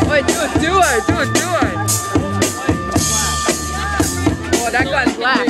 Wait, do a duo. Oh, that guy's black.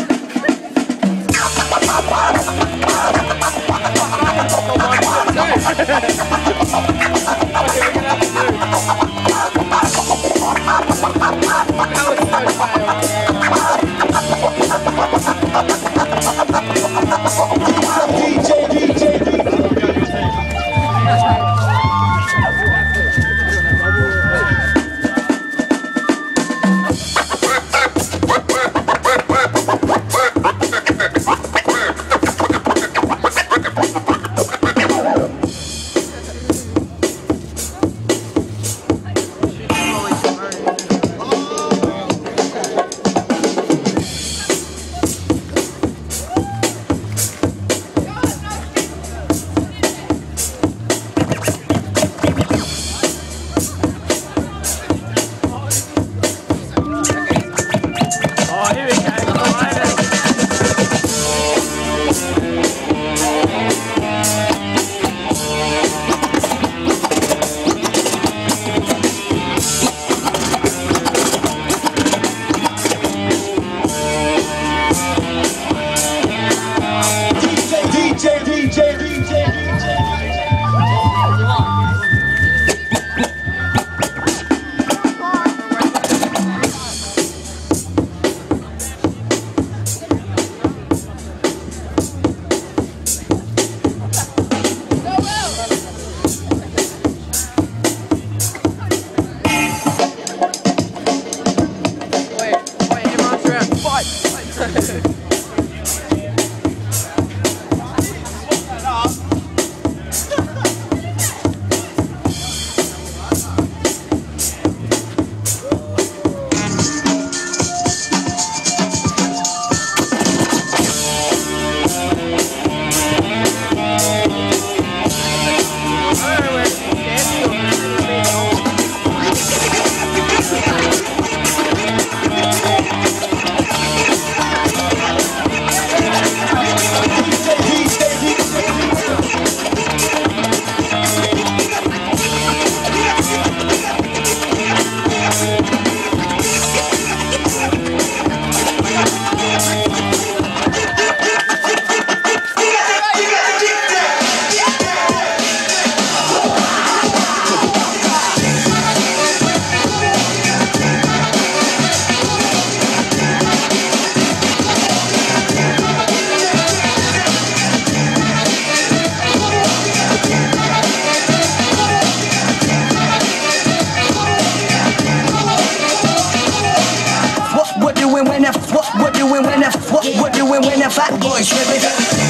What doing when the fat boy tripping?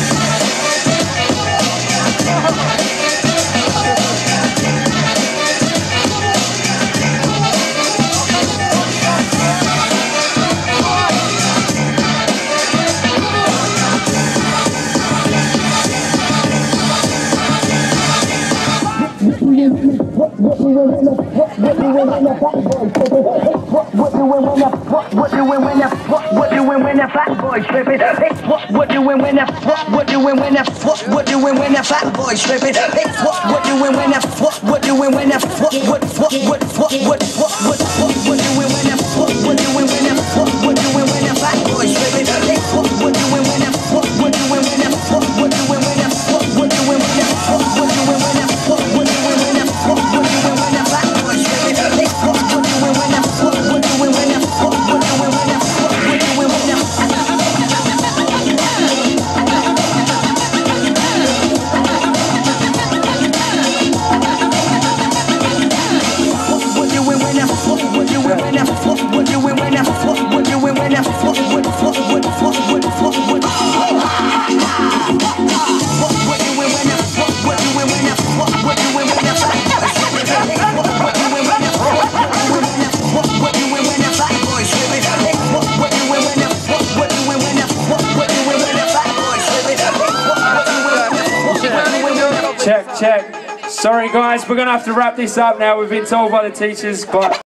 What doing when the fat boy tripping? What doing when the fat boy tripping? What doing when the what doing when the what doing when the fat boy tripping? What doing when the Check. Sorry guys, we're going to have to wrap this up now. We've been told by the teachers, but...